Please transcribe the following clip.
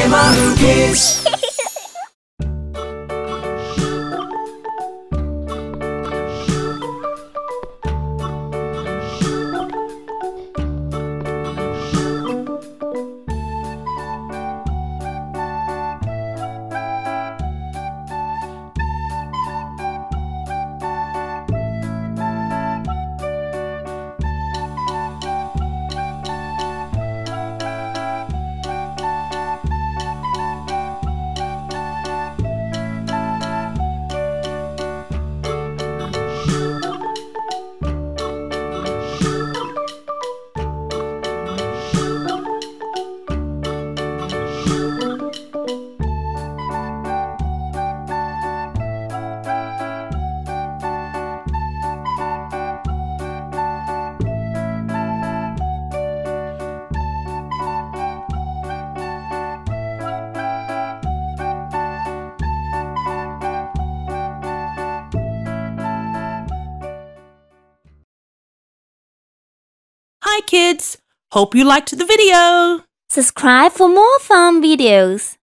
Shemaroo Kids. Hi kids! Hope you liked the video! Subscribe for more fun videos.